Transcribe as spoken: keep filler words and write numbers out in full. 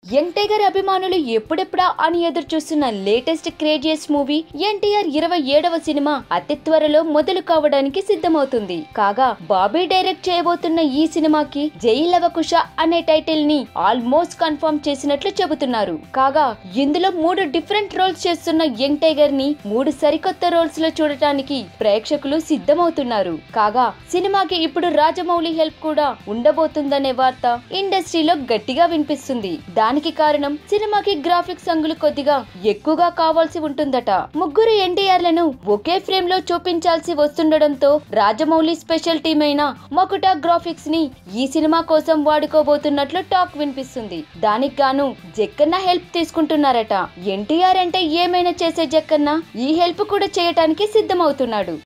Young tiger అభిమానులు ఎప్పుడెప్పుడా అని ఎదురు చూస్తున్న లేటెస్ట్ క్రేజియస్ మూవీ ఎన్టీఆర్ ఇరవై ఏడవ సినిమా అతి త్వరలో మొదలు కావడానికి సిద్ధమవుతుంది. కాగా బాబీ డైరెక్ట్ చేయబోతున్న ఈ సినిమాకి జై లవకుశ అనే టైటిల్ ని ఆల్మోస్ట్ కన్ఫర్మ్ చేసినట్లు చెబుతున్నారు. కాగా ఇందులో మూడు డిఫరెంట్ రోల్స్ చేస్తున్న యంగ్ టైగర్ ని మూడు సరికొత్త రోల్స్ లో చూడటానికి ప్రేక్షకులు సిద్ధమవుతున్నారు. కాగా సినిమాకి ఇప్పుడు రాజమౌళి హెల్ప్ కూడా ఉండబోతుందనే వార్త ఇండస్ట్రీలో గట్టిగా వినిపిస్తుంది. దానికి కారణం సినిమాకి గ్రాఫిక్స్ అంగులు కొద్దిగా ఎక్కువగా కావాల్సి ఉంటుందట. ముగ్గురు ఎన్టీఆర్లను ఒకే ఫ్రేమ్ లో చూపించాల్సి వస్తుండడంతో రాజమౌళి స్పెషల్ టీమ్ అయిన మకుటా గ్రాఫిక్స్ ని ఈ సినిమా కోసం వాడుకోబోతున్నట్లు టాక్ వినిపిస్తుంది. దానికి గాను జక్కన్న హెల్ప్ తీసుకుంటున్నారట. ఎన్టీఆర్ అంటే ఏమైనా చేసే జక్కన్న ఈ హెల్ప్ కూడా చేయటానికి సిద్ధమవుతున్నాడు.